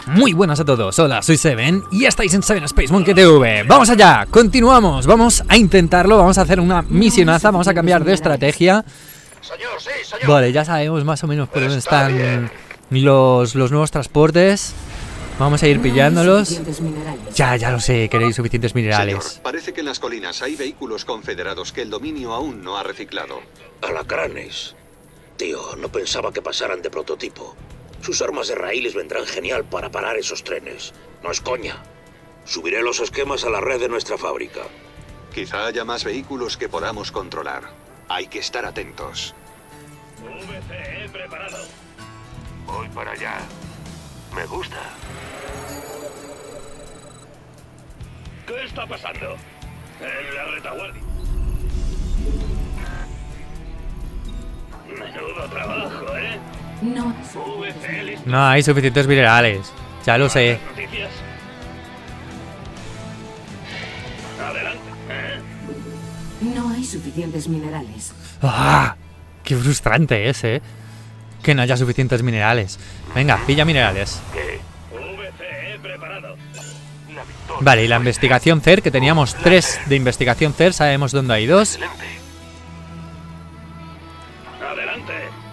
Muy buenas a todos, hola, soy Seven y estáis en Seven Space Monkey TV. ¡Vamos allá! Continuamos, vamos a intentarlo, vamos a hacer una misionaza, vamos a cambiar de estrategia. Señor, sí, señor. Vale, ya sabemos más o menos por dónde están los nuevos transportes. Vamos a ir pillándolos. Ya lo sé, queréis suficientes minerales. Señor, parece que en las colinas hay vehículos confederados que el dominio aún no ha reciclado. Alacranes. Tío, no pensaba que pasaran de prototipo. Sus armas de raíles vendrán genial para parar esos trenes. No es coña. Subiré los esquemas a la red de nuestra fábrica. Quizá haya más vehículos que podamos controlar. Hay que estar atentos. VCE preparado. Voy para allá. Me gusta. ¿Qué está pasando? En la retaguardia. Menudo trabajo, ¿eh? No. VCE listo. No hay suficientes minerales, ya lo sé. Noticias. Adelante. No hay suficientes minerales. ¡Ah! ¡Qué frustrante es, que no haya suficientes minerales! Venga, pilla minerales. ¿Qué? VCE preparado. La victoria. Vale, y la investigación CER, que teníamos 3 de investigación CER, sabemos dónde hay 2. Excelente. Adelante.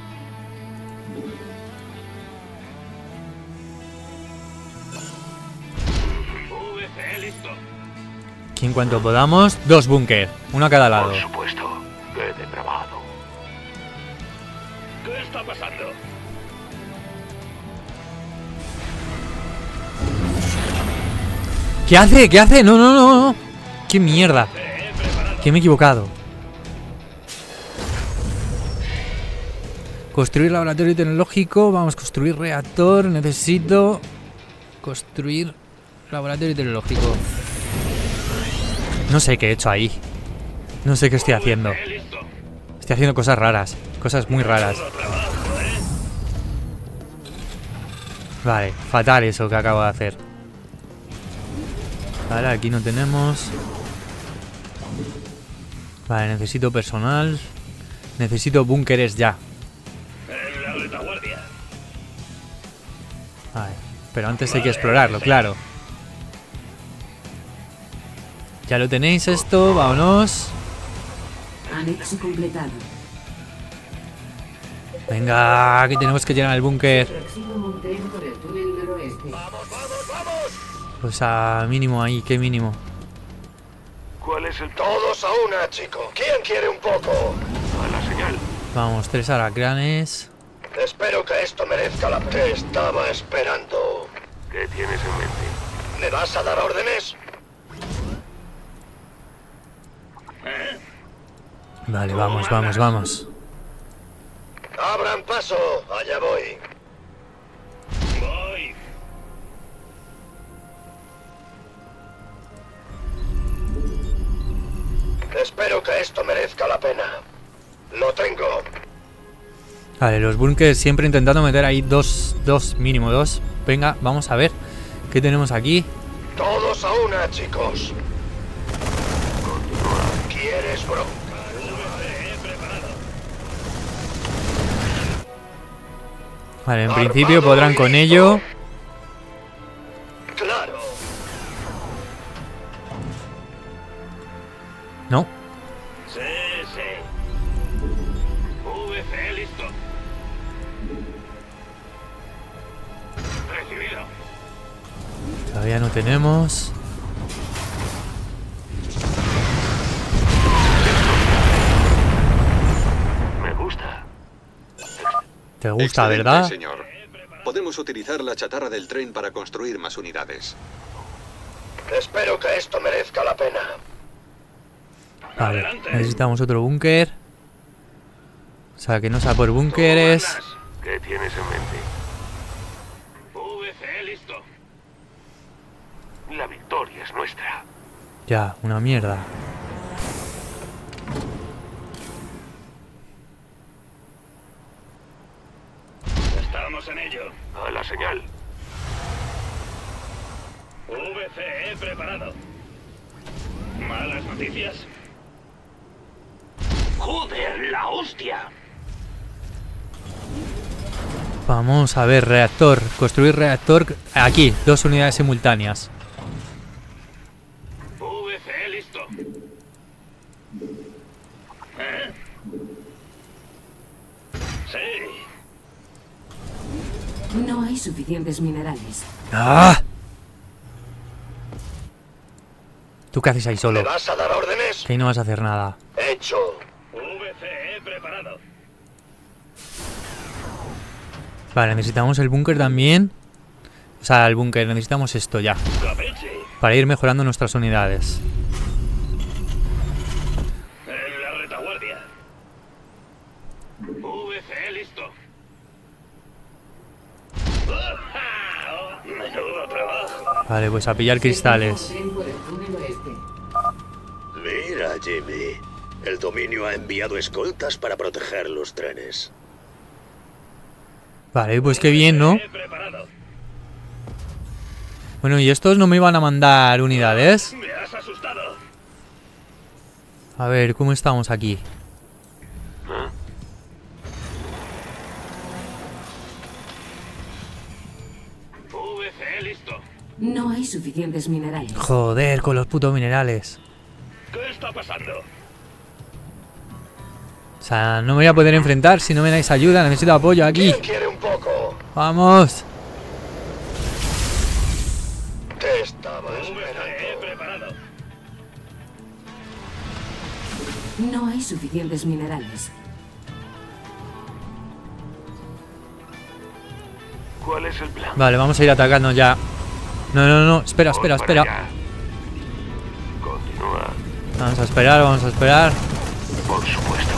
VCE listo. Y en cuanto podamos, 2 búnker, uno a cada lado. Por supuesto. Qué depravado. ¿Qué está pasando? ¿Qué hace? ¿Qué hace? No, no, no, no. ¡Qué mierda! Que me he equivocado. Construir laboratorio tecnológico. Vamos a construir reactor. Necesito construir laboratorio tecnológico. No sé qué he hecho ahí. No sé qué estoy haciendo. Estoy haciendo cosas raras. Cosas muy raras. Vale, fatal eso que acabo de hacer. Vale, aquí no tenemos. Vale, necesito personal. Necesito búnkeres ya. En la retaguardia. Vale, pero antes hay que explorarlo, claro. Ya lo tenéis esto, vámonos. Anexo completado. Venga, que tenemos que llegar al búnker. Próximo monteo por el túnel noroeste. Pues a mínimo ahí, ¿qué mínimo? ¿Cuál es el Todos a una, chico. ¿Quién quiere un poco? a la señal? Vamos, 3 alacranes. Espero que esto merezca la pena. Te estaba esperando. ¿Qué tienes en mente? ¿Me vas a dar órdenes? Vale, vamos, vamos, vamos. Abran paso. Allá voy. Voy. Espero que esto merezca la pena. Lo tengo. Vale, los búnkers siempre intentando meter ahí dos, mínimo 2. Venga, vamos a ver qué tenemos aquí. Todos a una, chicos. ¿Quieres bronca? Vale, en principio podrán con ello. Claro. No. Sí, sí. VCE listo. Recibido. Todavía no tenemos. Me gusta. Te gusta, Excelente, ¿verdad? señor. Podemos utilizar la chatarra del tren para construir más unidades. Espero que esto merezca la pena. Vale, necesitamos otro búnker. O sea, que no sea por búnkeres. ¿Qué tienes en mente? VCE listo. La victoria es nuestra. Ya, una mierda. Estamos en ello. A la señal. VCE preparado. ¿Malas noticias? ¡Joder, la hostia! Vamos a ver, reactor. Construir reactor. Aquí, 2 unidades simultáneas. VC listo. ¿Eh? Sí. No hay suficientes minerales. ¡Ah! ¿Tú qué haces ahí ¿Me solo? vas a dar órdenes? Que ahí no vas a hacer nada. Hecho. VCE preparado. Vale, necesitamos el búnker también. O sea, el búnker, necesitamos esto ya. Capiche. Para ir mejorando nuestras unidades. En la retaguardia. VCE listo. Menudo trabajo. Vale, pues a pillar cristales. Tren por el túnel oeste. Mira, Jimmy. El dominio ha enviado escoltas para proteger los trenes. Vale, pues qué bien, ¿no? Preparado. Bueno, ¿y estos no me iban a mandar unidades? Me has asustado. A ver, ¿cómo estamos aquí? VCE listo. No hay suficientes minerales. Joder, con los putos minerales. ¿Qué está pasando? O sea, no me voy a poder enfrentar si no me dais ayuda. Necesito apoyo aquí. ¿Quién quiere un poco? ¡Vamos! Te estaba esperando. Preparado. No hay suficientes minerales. ¿Cuál es el plan? Vale, vamos a ir atacando ya. No, no, no. Espera, espera, Voy para espera. allá. Continúa. Vamos a esperar, vamos a esperar. Por supuesto.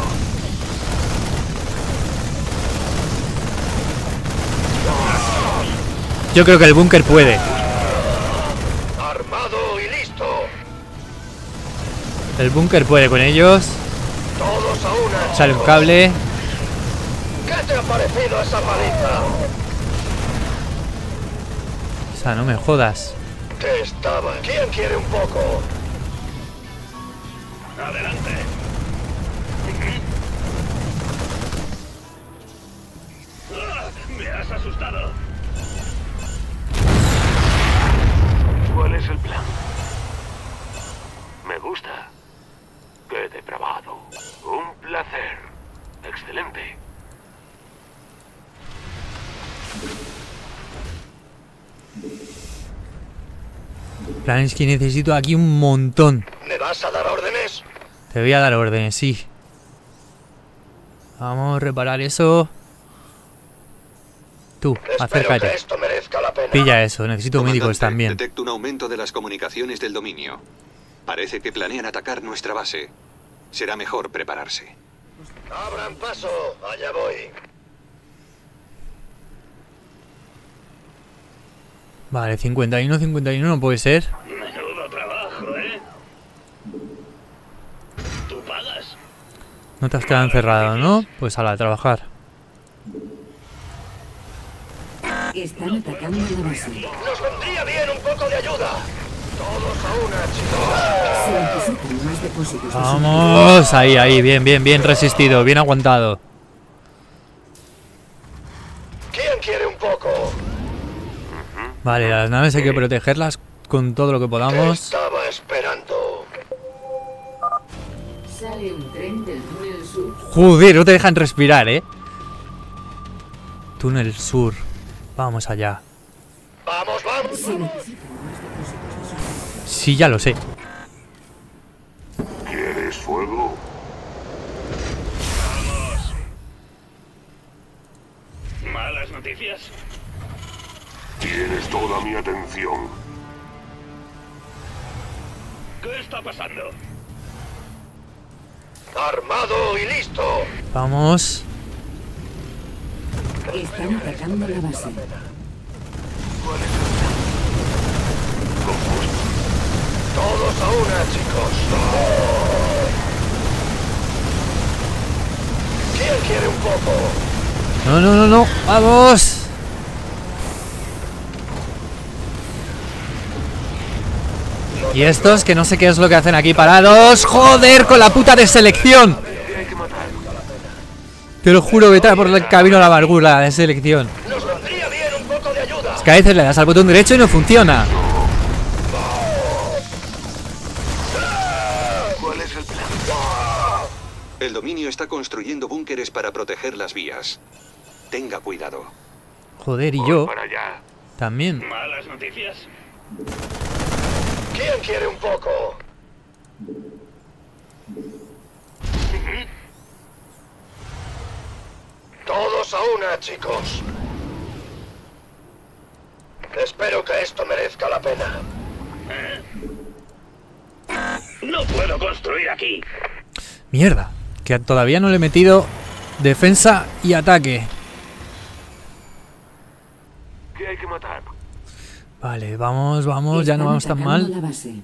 Yo creo que el búnker puede. Armado y listo. El búnker puede con ellos. Todos a una. Sale un cable. ¿Qué te ha parecido esa paliza? O sea, no me jodas. Te estaba. ¿Quién quiere un poco? Adelante. Me has asustado. ¿Cuál es el plan? Me gusta. Qué depravado. Un placer. Excelente. Plan es que necesito aquí un montón. ¿Me vas a dar órdenes? Te voy a dar órdenes, sí. Vamos a reparar eso. Tú, Espero que acércate. esto merezca la pena. Pilla eso, necesito médicos Comandante, también. Detecto un aumento de las comunicaciones del dominio. Parece que planean atacar nuestra base. Será mejor prepararse. Abran paso. Allá voy. Vale, 51, 51 no puede ser. Menudo trabajo, ¿eh? ¿Tú pagas? No te has quedado encerrado, ¿no? Pues a trabajar. Están atacando la base. Nos vendría bien un poco de ayuda. Todos a una, chicos. Se necesitan más depósitos. de Vamos, ahí, ahí, bien, bien, bien resistido, bien aguantado. ¿Quién quiere un poco? Vale, las naves hay que protegerlas con todo lo que Te podamos. estaba esperando. Sale un tren del túnel sur. Joder, no te dejan respirar, ¿eh? Túnel sur. Vamos allá. Vamos, vamos. Se necesitan más depósitos de suministro. Sí, ya lo sé. ¿Quieres fuego? Vamos. ¿Malas noticias? Tienes toda mi atención. ¿Qué está pasando? Armado y listo. Vamos. Están atacando la base. Todos a una, chicos. ¿Quién quiere un poco? No, no, no, no. Vamos. Y estos que no sé qué es lo que hacen aquí parados. Joder, con la puta de selección. Te lo juro, vete por el camino a la amargura de selección. Nos vendría bien un poco de ayuda. Es que a veces le das al botón derecho y no funciona. ¿Cuál es el plan? El dominio está construyendo búnkeres para proteger las vías. Tenga cuidado. Joder, y yo Para allá. también. ¿Malas noticias? ¿Quién quiere un poco? Todos a una, chicos. Espero que esto merezca la pena. No puedo construir aquí. Mierda, que todavía no le he metido defensa y ataque. ¿Qué hay que matar? Vale, vamos, vamos, ya no vamos tan mal. La base.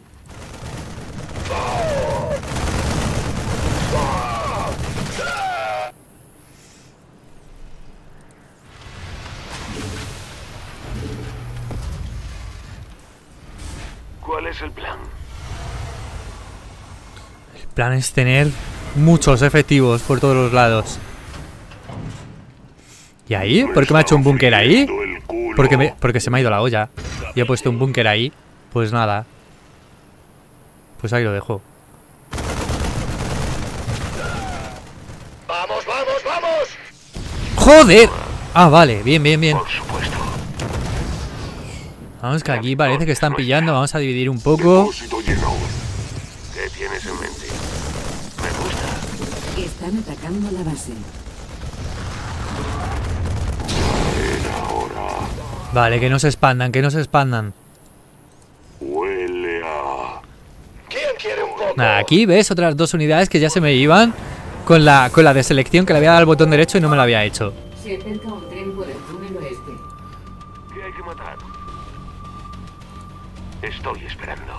¿Cuál es el plan? El plan es tener muchos efectivos por todos los lados. ¿Y ahí? ¿Por qué me ha hecho un búnker ahí? Porque se me ha ido la olla. Y he puesto un búnker ahí. Pues nada. Pues ahí lo dejo. ¡Vamos, vamos, vamos! ¡Joder! Ah, vale, bien, bien, bien. Por supuesto. Vamos, que aquí parece que están pillando. Vamos a dividir un poco. Depósito lleno. ¿Qué tienes en mente? Me gusta. Están atacando la base. Vale, que no se expandan, que no se expandan. Huele a... ¿Quién quiere un poco? Nada, aquí ves otras dos unidades que ya se me iban con la de selección, que le había dado al botón derecho y no me lo había hecho. Se acerca un tren por el túnel oeste. ¿Qué hay que matar? Estoy esperando.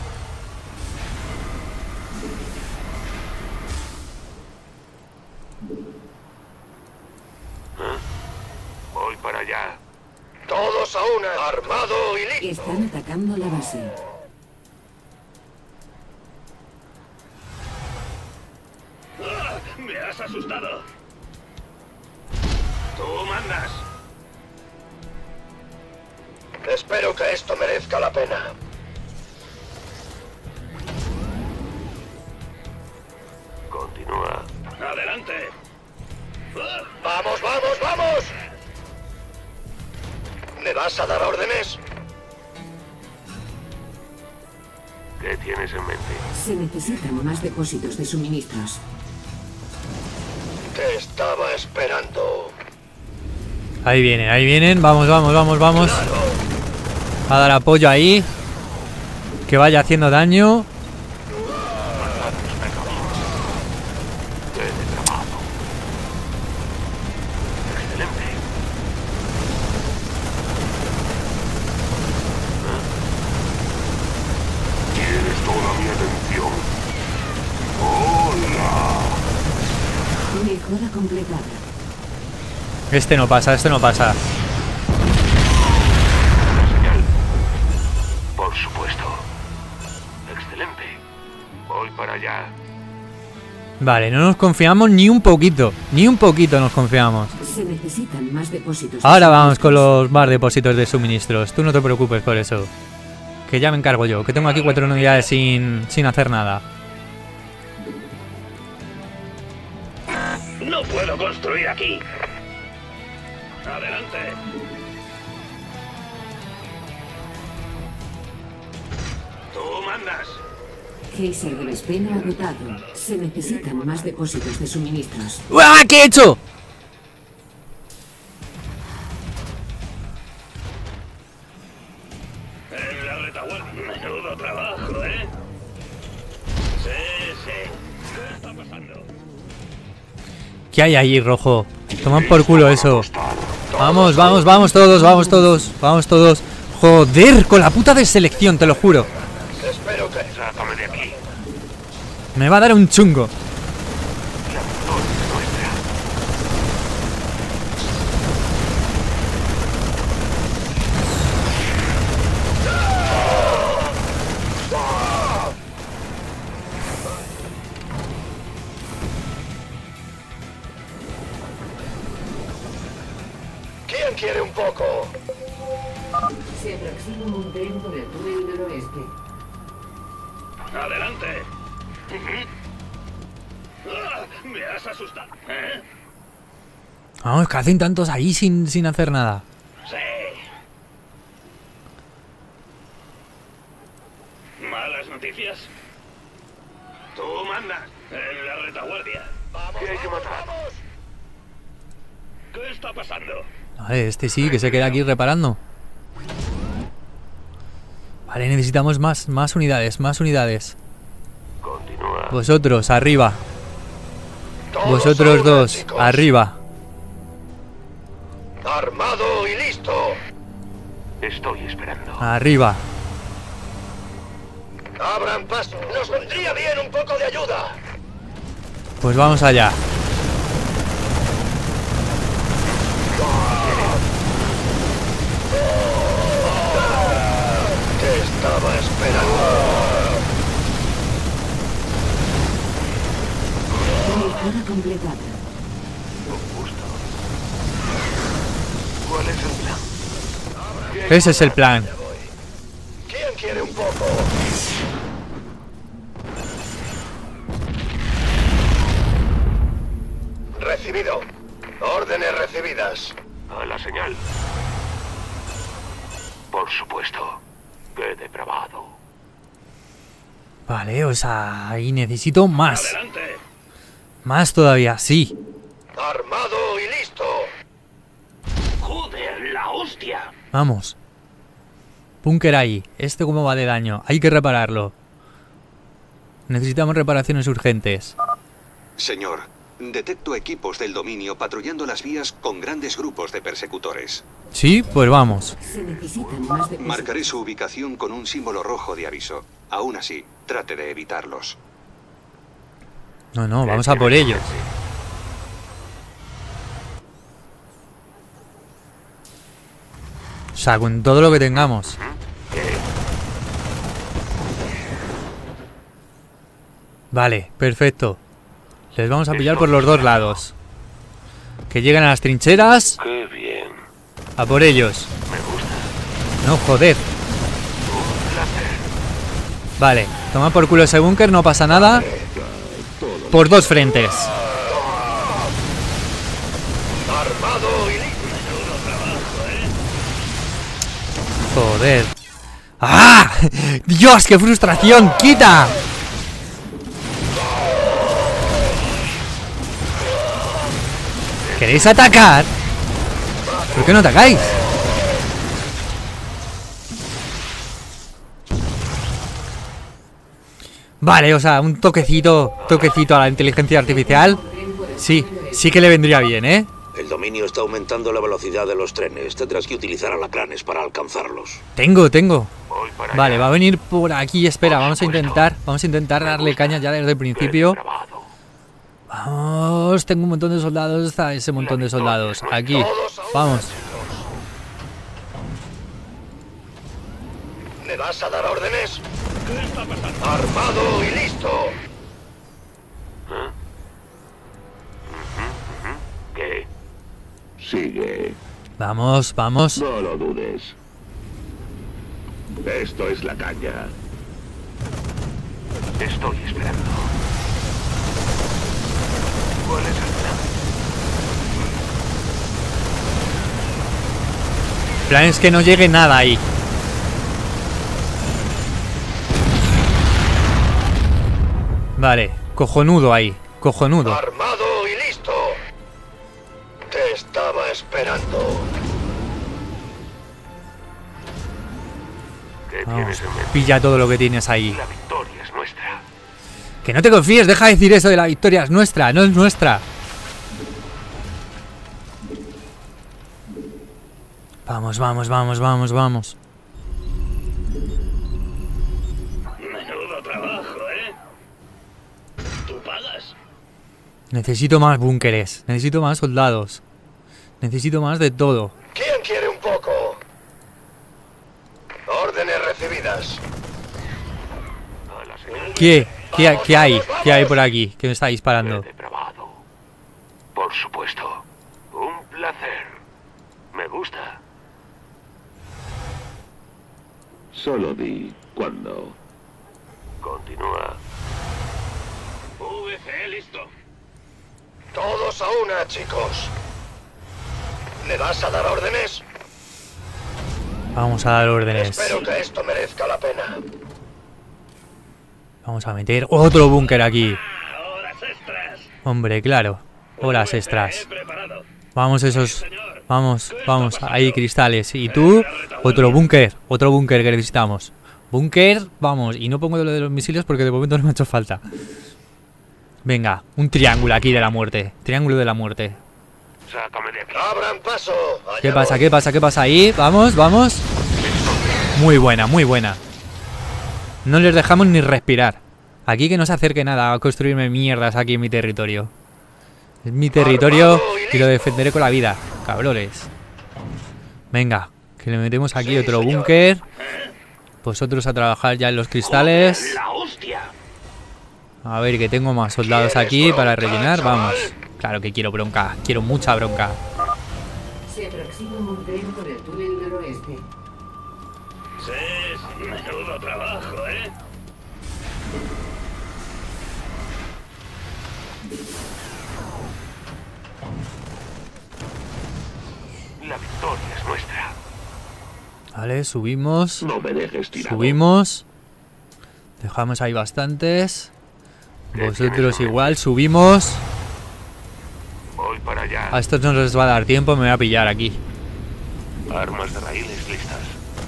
Voy para allá. Todos a una, armado y listo. Están atacando la base. Me has asustado. Tú mandas. Espero que esto merezca la pena. Continúa. Adelante. Vamos, vamos, vamos. ¿Me vas a dar órdenes? ¿Qué tienes en mente? Se necesitan más depósitos de suministros. Te estaba esperando. Ahí vienen. Vamos, vamos, vamos, vamos. A dar apoyo ahí. Que vaya haciendo daño. Excelente. Tienes toda mi atención. Hola. Mejora completada. Este no pasa, este no pasa. Señal. Por supuesto. Excelente. Voy para allá. Vale, no nos confiamos ni un poquito. Ni un poquito nos confiamos. Se necesitan más depósitos. de Ahora vamos con suministros. los más depósitos de suministros. Tú no te preocupes por eso. Que ya me encargo yo. Que tengo aquí 4 unidades sin hacer nada. No puedo construir aquí. Adelante. Tú mandas. Geyser de Vespeno agotado. Se necesitan más depósitos de suministros. ¡Ah! ¿Qué he hecho? En la retaguardia. Menudo trabajo, ¿eh? Sí, sí. ¿Qué está pasando? ¿Qué hay ahí, rojo? Toman por culo eso. Vamos, vamos, vamos todos, vamos todos. Vamos todos. Joder, con la puta de selección, te lo juro. Espero que... Sácame de aquí. Me va a dar un chungo. La victoria es nuestra. poco? Se aproxima un tren por el túnel noroeste. Adelante. Ah, me has asustado. ¿Eh? Vamos, que hacen tantos ahí sin hacer nada. Sí. ¿Malas noticias? Tú mandas. En la retaguardia. ¿Qué hay que matar? ¿Qué está pasando? Vale, este sí, que se queda aquí reparando. Vale, necesitamos más unidades, más unidades. Continúa. Vosotros, arriba. Todos Vosotros a una, dos, chicos. arriba. Armado y listo. Estoy esperando. Arriba. Abran paso. Nos vendría bien un poco de ayuda. Pues vamos allá. Te estaba esperando. Barricada completada. ¿Cuál es el plan? Ese es el plan. ¿Quién quiere un poco? Recibido. Órdenes recibidas. A la señal. Por supuesto. Qué depravado. Vale, o sea, ahí necesito más. Adelante. Más todavía, sí. Armado y listo. Joder, la hostia. Vamos. Búnker ahí. ¿Este cómo va de daño? Hay que repararlo. Necesitamos reparaciones urgentes. Señor, detecto equipos del dominio patrullando las vías con grandes grupos de persecutores. Sí, pues vamos. Se necesitan más depósitos. Marcaré su ubicación con un símbolo rojo de aviso. Aún así, trate de evitarlos. No, vamos a por ellos. O sea, con todo lo que tengamos. Vale, perfecto. Les vamos a pillar por los dos lados. Que lleguen a las trincheras. Qué bien. A por ellos. Me gusta. No, joder. Un placer. Vale, toma por culo ese búnker, no pasa nada. Por dos frentes. Armado y listo. Joder. ¡Ah! ¡Dios, qué frustración! ¡Quita! ¿Queréis atacar? ¿Por qué no atacáis? Vale, o sea, un toquecito a la inteligencia artificial. Sí, sí que le vendría bien, ¿eh? El dominio está aumentando la velocidad de los trenes. Tendrás que utilizar alacranes para alcanzarlos. Tengo. Voy para Vale, allá. va a venir por aquí. Espera, vamos a intentar darle caña ya desde el principio. Depravado. Vamos, tengo un montón de soldados. Está ese montón de soldados. Aquí, vamos. ¿Me vas a dar órdenes? Armado y listo. ¿Qué? Sigue. Vamos. No lo dudes. Esto es la caña. Estoy esperando. ¿Cuál es el plan? El plan es que no llegue nada ahí. Vale, cojonudo ahí. Cojonudo. Armado y listo. Te estaba esperando. ¿Qué Vamos, pilla todo lo que tienes ahí. La victoria es nuestra. Que no te confíes, deja de decir eso de la victoria es nuestra, no es nuestra. Vamos. Menudo trabajo, ¿eh? ¿Tú pagas? Necesito más búnkeres, necesito más soldados. Necesito más de todo. ¿Quién quiere un poco? Órdenes recibidas. ¿Qué hay? ¿Qué hay por aquí? Que me está disparando. Depravado. Por supuesto. Un placer. Me gusta. Solo di cuándo. Continúa. VC listo. Todos a una, chicos. ¿Me vas a dar órdenes? Vamos a dar órdenes. Espero que esto merezca la pena. Vamos a meter otro búnker aquí. Horas extras. Hombre, claro. Horas extras. Preparado. Vamos esos. Vamos, vamos. Ahí, cristales. Y tú, otro búnker. Otro búnker que necesitamos. Búnker, vamos. Y no pongo lo de los misiles porque de momento no me ha hecho falta. Venga, un triángulo aquí de la muerte. Triángulo de la muerte. Sácame de aquí. ¡Abran paso! Allá ¿Qué pasa? voy. ¿Qué pasa? ¿Qué pasa ahí? Vamos, vamos. Muy buena, muy buena. No les dejamos ni respirar. Aquí que no se acerque nada a construirme mierdas aquí en mi territorio. Es mi territorio y lo defenderé con la vida, cabrones. Venga, que le metemos aquí otro búnker. Vosotros a trabajar ya en los cristales. La hostia. A ver, que tengo más soldados aquí para rellenar. Vamos. Claro que quiero bronca. Quiero mucha bronca. Se aproxima un tren por el túnel noroeste. Sí, menudo trabajo, ¿eh? La victoria es nuestra. Vale, subimos. No me dejes tirado. Subimos. Dejamos ahí bastantes. Vosotros igual, subimos. Voy para allá. A estos no les va a dar tiempo, me voy a pillar aquí. Armas de raíles listas.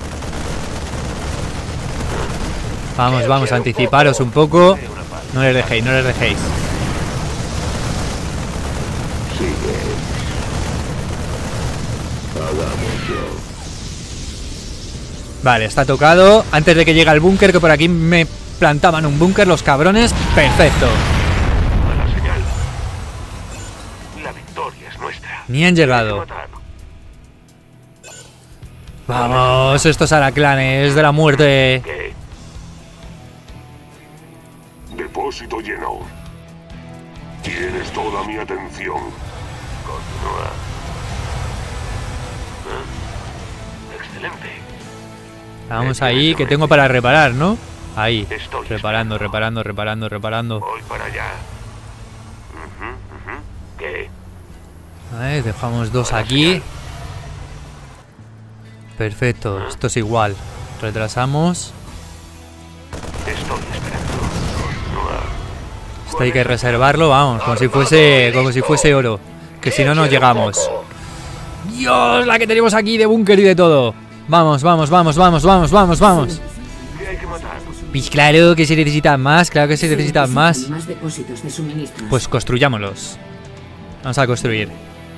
Vamos, vamos, anticiparos un poco. No les dejéis, no les dejéis. Sigue. Hagámoslo. Vale, está tocado. Antes de que llegue al búnker, que por aquí me plantaban un búnker los cabrones. Perfecto. Mala señal. La victoria es nuestra. Ni han llegado. Matar. Vamos, estos araclanes de la muerte. ¿Qué? Depósito lleno. Tienes toda mi atención. Continúa. Excelente. Vamos ahí, que tengo para reparar, ¿no? Ahí. Estoy Reparando, reparando, reparando, reparando. Voy para allá. ¿Qué? Vale, dejamos dos aquí. Perfecto, esto es igual. Retrasamos. Estoy esperando. Continúa. Esto hay que reservarlo, vamos, como si fuese oro. Que si no, no llegamos. Dios, la que tenemos aquí de búnker y de todo. Vamos, vamos, vamos, vamos, vamos, vamos, vamos. ¿Qué hay que matar? Pues claro que se necesitan más, claro que se necesitan más. Más depósitos de suministros. Pues construyámoslos. Vamos a construir.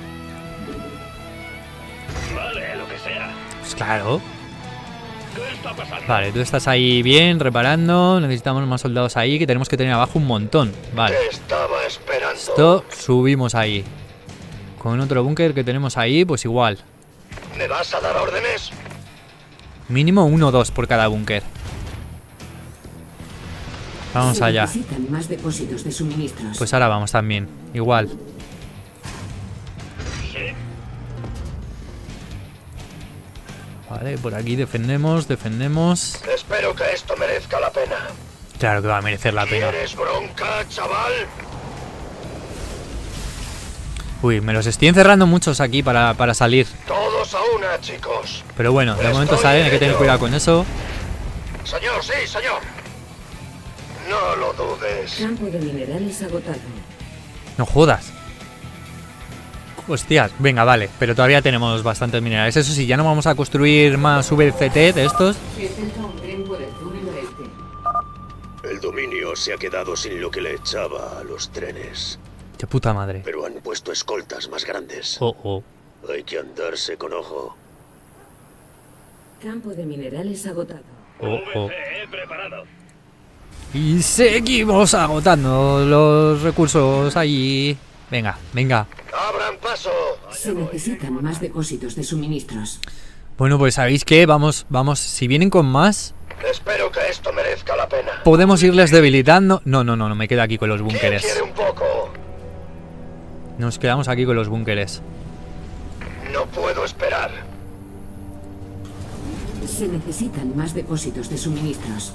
Vale, lo que sea. Pues claro. ¿Qué está pasando? Vale, tú estás ahí bien, reparando. Necesitamos más soldados ahí, que tenemos que tener abajo un montón. Vale. ¿Qué estaba esperando? Esto subimos ahí. Con otro búnker que tenemos ahí, pues igual. ¿Me vas a dar órdenes? Mínimo 1 o 2 por cada búnker. Vamos Se allá. necesitan más depósitos de suministros. Pues ahora vamos también. Igual. Vale, por aquí defendemos, defendemos. Espero que esto merezca la pena. Claro que va a merecer la pena. ¿Quieres bronca, chaval? Uy, me los estoy encerrando muchos aquí para salir. Todos a una, chicos. Pero bueno, de momento Estoy salen, hay que en tener ello. cuidado con eso. Señor, sí, señor. No lo dudes. Campo de minerales agotado. No jodas. Hostias, venga, vale. Pero todavía tenemos bastantes minerales. Eso sí, ya no vamos a construir más VCT de estos. Se acerca un tren por el túnel oeste. El dominio se ha quedado sin lo que le echaba a los trenes, De puta madre. pero han puesto escoltas más grandes. Oh, oh. Hay que andarse con ojo. Campo de minerales agotado. Oh, oh. VC preparado. Y seguimos agotando los recursos ahí. Venga, venga. Abran paso. Se necesitan más depósitos de suministros. Bueno, pues ¿sabéis qué? Vamos, vamos. Si vienen con más, Espero que esto merezca la pena. podemos irles debilitando. No, no, no, no me quedo aquí con los ¿Quién búnkeres. quiere un poco? Nos quedamos aquí con los búnkeres. No puedo esperar. Se necesitan más depósitos de suministros.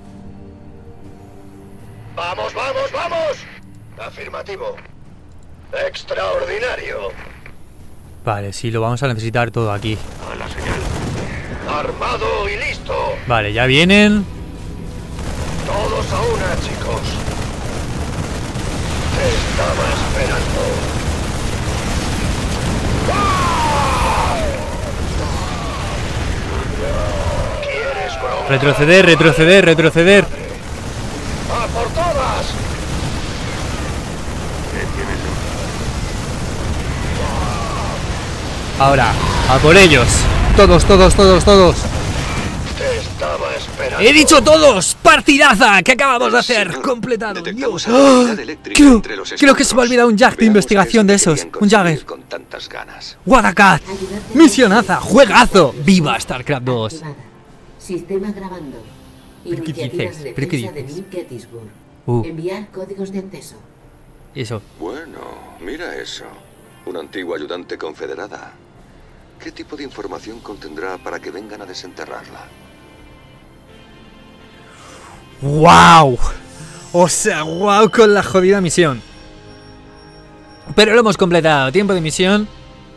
¡Vamos, vamos, vamos! Afirmativo. Extraordinario. Vale, sí, lo vamos a necesitar todo aquí. A la señal. Armado y listo. Vale, ya vienen. Todos a una, chicos. Te estaba esperando. ¿Quieres broma? Retroceder, retroceder, retroceder. ¡A por todas! Ahora, a por ellos. Todos, todos, todos, todos. Te estaba esperando. ¡He dicho todos! ¡Partidaza! que acabamos de hacer! Señor, ¡Completado! detectamos Dios. actividad eléctrica Creo, entre los creo que se me ha escombros. olvidado un Jack de Veamos investigación qué de es lo que esos. querían Un Jagger. conseguir con tantas ganas. ¡Wadakat! ¡Misionaza! ¡Juegazo! ¡Viva StarCraft 2! Activada. Sistema grabando. ¿Pero qué Iniciativas dices? de ¿Pero qué defensa de dices? New Gettysburg. Uh. Enviar códigos de acceso. Eso. Bueno, mira eso. Una antigua ayudante confederada. ¿Qué tipo de información contendrá para que vengan a desenterrarla? ¡Wow! O sea, wow con la jodida misión. Pero lo hemos completado. Tiempo de misión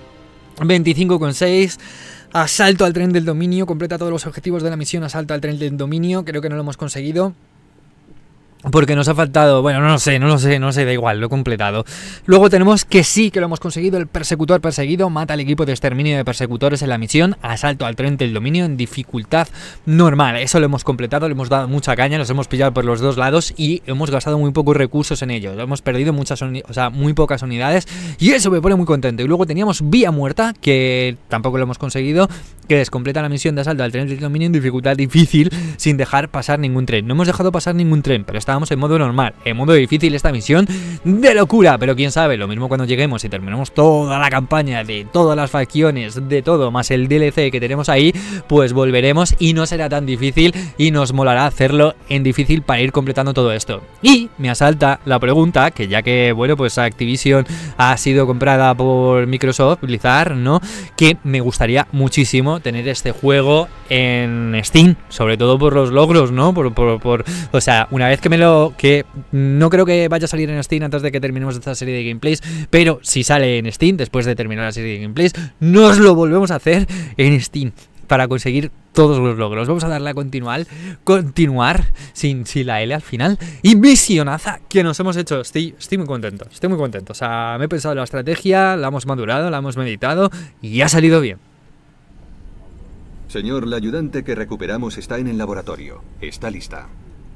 25,6. Asalto al tren del dominio. Completa todos los objetivos de la misión. Asalto al tren del dominio. Creo que no lo hemos conseguido. Porque nos ha faltado, bueno, no lo sé, da igual, lo he completado. Luego tenemos que sí que lo hemos conseguido, el persecutor perseguido, mata al equipo de exterminio de persecutores en la misión, asalto al tren del dominio en dificultad normal. Eso lo hemos completado, le hemos dado mucha caña, los hemos pillado por los dos lados y hemos gastado muy pocos recursos en ello. Hemos perdido muy pocas unidades y eso me pone muy contento. Y luego teníamos Vía Muerta, que tampoco lo hemos conseguido, que es completa la misión de asalto al tren del dominio en dificultad difícil sin dejar pasar ningún tren. No hemos dejado pasar ningún tren, pero estábamos en modo normal. En modo difícil esta misión de locura, pero quién sabe, lo mismo cuando lleguemos y terminemos toda la campaña de todas las facciones, de todo, más el DLC que tenemos ahí, pues volveremos y no será tan difícil y nos molará hacerlo en difícil para ir completando todo esto. Y me asalta la pregunta, que ya que, bueno, pues Activision ha sido comprada por Microsoft, Blizzard, ¿no? Que me gustaría muchísimo tener este juego en Steam, sobre todo por los logros, ¿no? O sea, una vez que no creo que vaya a salir en Steam antes de que terminemos esta serie de gameplays, pero si sale en Steam después de terminar la serie de gameplays, nos lo volvemos a hacer en Steam para conseguir todos los logros. Vamos a darle a continuar sin la L al final. Y misionaza que nos hemos hecho. Estoy muy contento, o sea, me he pensado en la estrategia, la hemos madurado, la hemos meditado y ha salido bien. Señor, la ayudante que recuperamos está en el laboratorio. Está lista.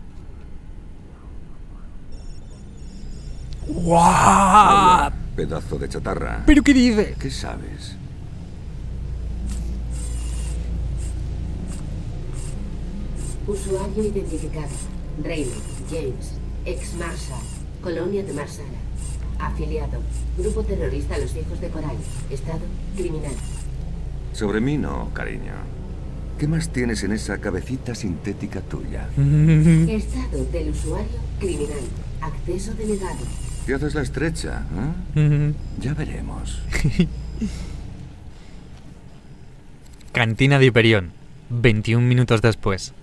¡Guau! Pedazo de chatarra. ¿Pero qué dice? ¿Qué sabes? Usuario identificado. Raymond James, ex Marshall, Colonia de Marsala. Afiliado. Grupo terrorista Los Hijos de Coral. Estado criminal. Sobre mí no, cariño. ¿Qué más tienes en esa cabecita sintética tuya? Estado del usuario criminal. Acceso denegado. ¿Qué haces la estrecha? ¿Eh? Ya veremos. Cantina de Hiperión, 21 minutos después.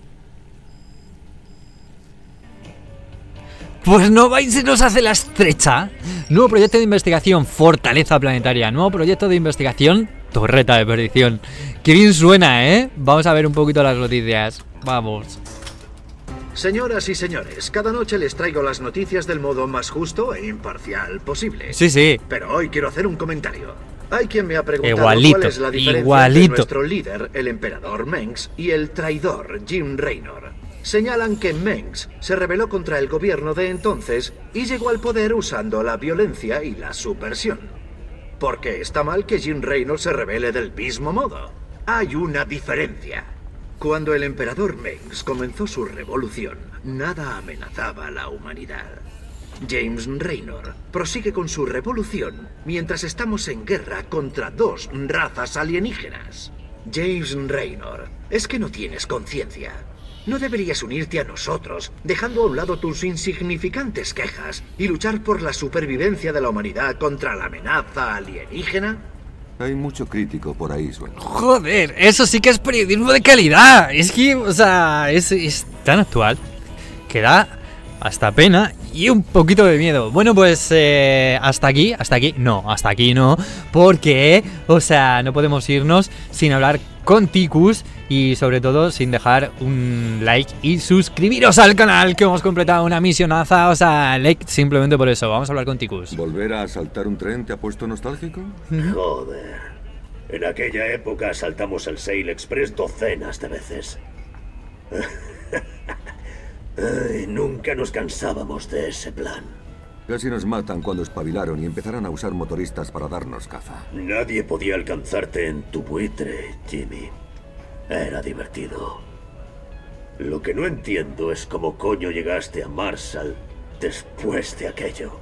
Pues no vais y nos hace la estrecha. Nuevo proyecto de investigación, Fortaleza Planetaria. Nuevo proyecto de investigación, Torreta de Perdición. Qué bien suena, ¿eh? Vamos a ver un poquito las noticias. Vamos. Señoras y señores, cada noche les traigo las noticias del modo más justo e imparcial posible. Sí, sí. Pero hoy quiero hacer un comentario. Hay quien me ha preguntado Igualito, cuál es la diferencia igualito. entre nuestro líder, el emperador Mengs, y el traidor Jim Raynor. Señalan que Mengs se rebeló contra el gobierno de entonces y llegó al poder usando la violencia y la subversión. ¿Por qué está mal que Jim Raynor se rebele del mismo modo? Hay una diferencia. Cuando el emperador Mengs comenzó su revolución, nada amenazaba a la humanidad. James Raynor prosigue con su revolución mientras estamos en guerra contra dos razas alienígenas. James Raynor, es que no tienes conciencia. ¿No deberías unirte a nosotros, dejando a un lado tus insignificantes quejas y luchar por la supervivencia de la humanidad contra la amenaza alienígena? Hay mucho crítico por ahí suelto. Joder, eso sí que es periodismo de calidad. Es que, o sea, es tan actual que da hasta pena y un poquito de miedo. Bueno, pues hasta aquí no, porque, o sea, no podemos irnos sin hablar con Ticus y sobre todo sin dejar un like y suscribiros al canal, que hemos completado una misionaza. O sea, like simplemente por eso. Vamos a hablar con Ticus. ¿Volver a asaltar un tren te ha puesto nostálgico? Joder. En aquella época asaltamos el Sail Express docenas de veces. Ay, nunca nos cansábamos de ese plan. Casi nos matan cuando espabilaron y empezaron a usar motoristas para darnos caza. Nadie podía alcanzarte en tu buitre, Jimmy. Era divertido. Lo que no entiendo es cómo coño llegaste a Marshall después de aquello.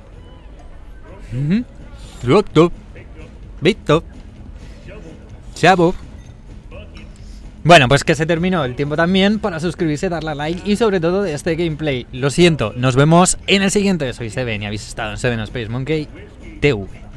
Visto. Chavo. Bueno, pues que se terminó el tiempo también para suscribirse, darle a like y sobre todo de este gameplay. Lo siento, nos vemos en el siguiente. Soy Seven y habéis estado en Seven Space Monkey TV.